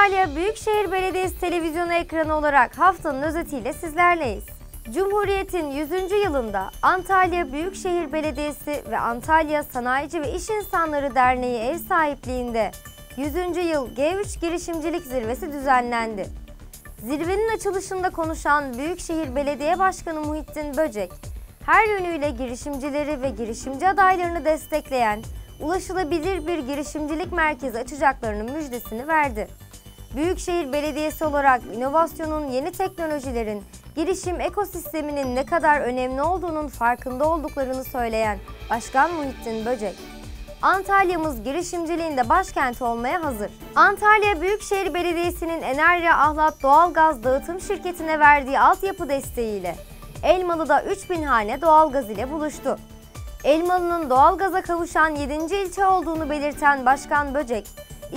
Antalya Büyükşehir Belediyesi televizyonu ekranı olarak haftanın özetiyle sizlerleyiz. Cumhuriyet'in 100. yılında Antalya Büyükşehir Belediyesi ve Antalya Sanayici ve İş İnsanları Derneği ev sahipliğinde 100. yıl G3 Girişimcilik Zirvesi düzenlendi. Zirvenin açılışında konuşan Büyükşehir Belediye Başkanı Muhittin Böcek, her yönüyle girişimcileri ve girişimci adaylarını destekleyen, ulaşılabilir bir girişimcilik merkezi açacaklarının müjdesini verdi. Büyükşehir Belediyesi olarak inovasyonun, yeni teknolojilerin, girişim ekosisteminin ne kadar önemli olduğunun farkında olduklarını söyleyen Başkan Muhittin Böcek, Antalya'mız girişimciliğinde başkenti olmaya hazır. Antalya Büyükşehir Belediyesi'nin Enerya Ahlat Doğalgaz Dağıtım Şirketi'ne verdiği altyapı desteğiyle Elmalı'da 3000 hane doğalgaz ile buluştu. Elmalı'nın doğalgaza kavuşan 7. ilçe olduğunu belirten Başkan Böcek,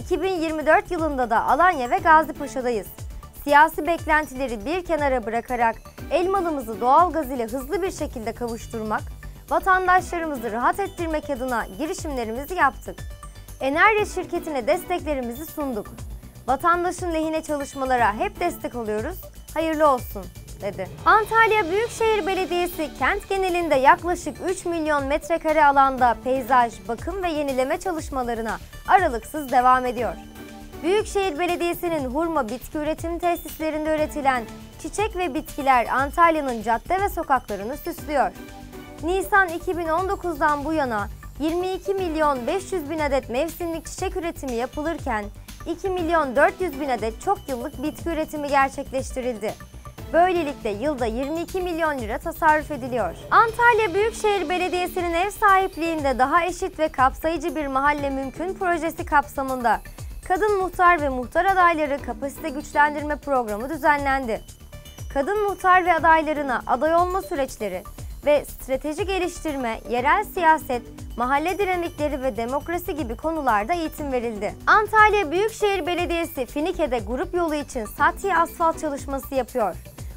2024 yılında da Alanya ve Gazipaşa'dayız. Siyasi beklentileri bir kenara bırakarak Elmalı'mızı doğalgaz ile hızlı bir şekilde kavuşturmak, vatandaşlarımızı rahat ettirmek adına girişimlerimizi yaptık. Enerya şirketine desteklerimizi sunduk. Vatandaşın lehine çalışmalara hep destek oluyoruz. Hayırlı olsun, dedi. Antalya Büyükşehir Belediyesi kent genelinde yaklaşık 3 milyon metrekare alanda peyzaj, bakım ve yenileme çalışmalarına aralıksız devam ediyor. Büyükşehir Belediyesi'nin hurma bitki üretim tesislerinde üretilen çiçek ve bitkiler Antalya'nın cadde ve sokaklarını süslüyor. Nisan 2019'dan bu yana 22 milyon 500 bin adet mevsimlik çiçek üretimi yapılırken 2 milyon 400 bin adet çok yıllık bitki üretimi gerçekleştirildi. Böylelikle yılda 22 milyon lira tasarruf ediliyor. Antalya Büyükşehir Belediyesi'nin ev sahipliğinde daha eşit ve kapsayıcı bir mahalle mümkün projesi kapsamında kadın muhtar ve muhtar adayları kapasite güçlendirme programı düzenlendi. Kadın muhtar ve adaylarına aday olma süreçleri ve strateji geliştirme, yerel siyaset, mahalle dinamikleri ve demokrasi gibi konularda eğitim verildi. Antalya Büyükşehir Belediyesi Finike'de grup yolu için Satiye asfalt çalışması yapıyor.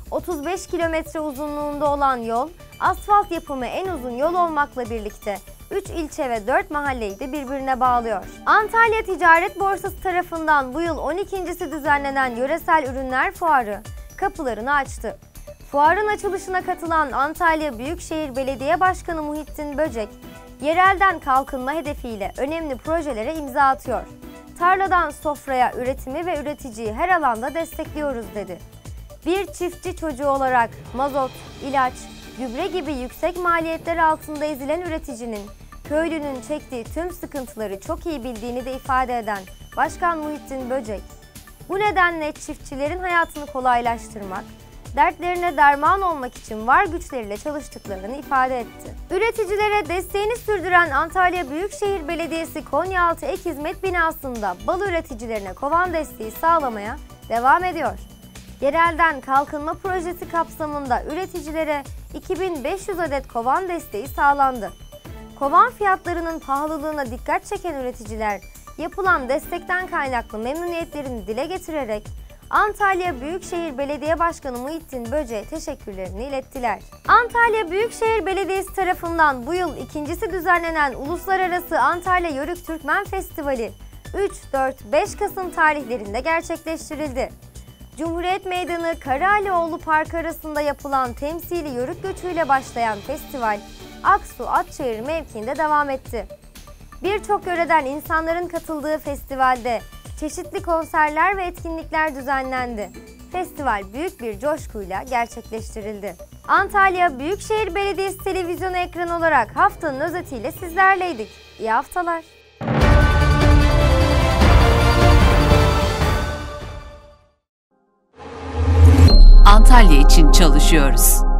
35 kilometre uzunluğunda olan yol, asfalt yapımı en uzun yol olmakla birlikte 3 ilçe ve 4 mahalleyi de birbirine bağlıyor. Antalya Ticaret Borsası tarafından bu yıl 12.si düzenlenen Yöresel Ürünler Fuarı kapılarını açtı. Fuarın açılışına katılan Antalya Büyükşehir Belediye Başkanı Muhittin Böcek, yerelden kalkınma hedefiyle önemli projelere imza atıyor. Tarladan sofraya üretimi ve üreticiyi her alanda destekliyoruz, dedi. Bir çiftçi çocuğu olarak mazot, ilaç, gübre gibi yüksek maliyetler altında ezilen üreticinin, köylünün çektiği tüm sıkıntıları çok iyi bildiğini de ifade eden Başkan Muhittin Böcek, bu nedenle çiftçilerin hayatını kolaylaştırmak, dertlerine derman olmak için var güçleriyle çalıştıklarını ifade etti. Üreticilere desteğini sürdüren Antalya Büyükşehir Belediyesi Konyaaltı Ek Hizmet Binası'nda bal üreticilerine kovan desteği sağlamaya devam ediyor. Yerelden kalkınma projesi kapsamında üreticilere 2500 adet kovan desteği sağlandı. Kovan fiyatlarının pahalılığına dikkat çeken üreticiler, yapılan destekten kaynaklı memnuniyetlerini dile getirerek Antalya Büyükşehir Belediye Başkanı Muhittin Böcek'e teşekkürlerini ilettiler. Antalya Büyükşehir Belediyesi tarafından bu yıl ikincisi düzenlenen Uluslararası Antalya Yörük Türkmen Festivali 3, 4, 5 Kasım tarihlerinde gerçekleştirildi. Cumhuriyet Meydanı Karahalioğlu Parkı arasında yapılan temsili yörük göçüyle başlayan festival, Aksu Atçayır mevkiinde devam etti. Birçok yöreden insanların katıldığı festivalde çeşitli konserler ve etkinlikler düzenlendi. Festival büyük bir coşkuyla gerçekleştirildi. Antalya Büyükşehir Belediyesi televizyonu ekranı olarak haftanın özetiyle sizlerleydik. İyi haftalar. Antalya için çalışıyoruz.